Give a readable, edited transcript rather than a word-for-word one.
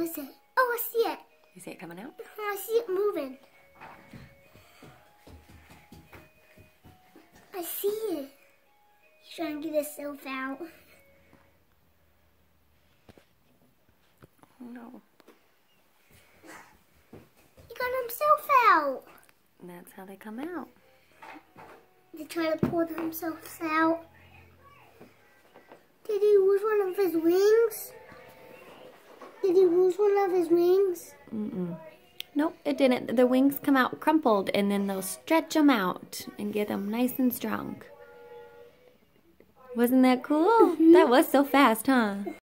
is it? Oh, I see it. You see it coming out? I see it moving. I see it. He's trying to get himself out. Oh no. He got himself out. And that's how they come out. They try to pull themselves out. Did he lose one of his wings? Did he lose one of his wings? Nope, it didn't. The wings come out crumpled, and then they'll stretch them out and get them nice and strong. Wasn't that cool? That was so fast, huh?